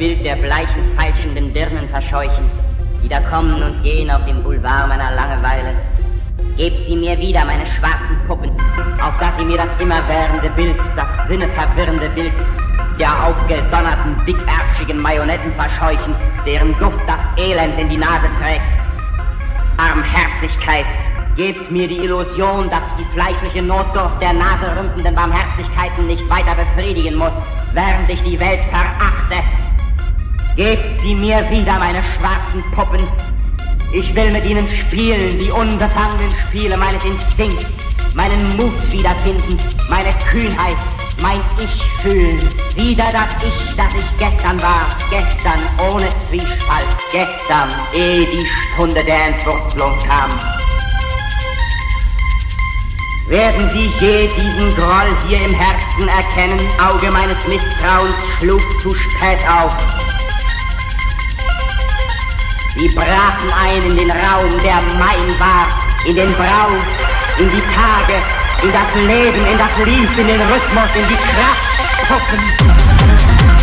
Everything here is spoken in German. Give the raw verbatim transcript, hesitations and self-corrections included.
Bild der bleichen, falschenden Dirnen verscheuchen, die da kommen und gehen auf dem Boulevard meiner Langeweile. Gebt sie mir wieder, meine schwarzen Puppen, auf dass sie mir das immerwährende Bild, das sinneverwirrende Bild der aufgedonnerten, dickärschigen Marionetten verscheuchen, deren Duft das Elend in die Nase trägt. Barmherzigkeit, gebt mir die Illusion, dass ich die fleischliche Notdurft der naserümpfenden Barmherzigkeiten nicht weiter befriedigen muss, während ich die Welt verachte. Gebt sie mir wieder, meine schwarzen Puppen. Ich will mit ihnen spielen, die unbefangenen Spiele meines Instinkts, meinen Mut wiederfinden, meine Kühnheit, mein Ich fühlen. Wieder das Ich, das ich gestern war, gestern ohne Zwiespalt, gestern, ehe die Stunde der Entwurzelung kam. Werden Sie je diesen Groll hier im Herzen erkennen? Auge meines Misstrauens schlug zu spät auf. Sie brachen ein in den Raum, der mein war, in den Braun, in die Tage, in das Leben, in das Lied, in den Rhythmus, in die Kraft. Puppen.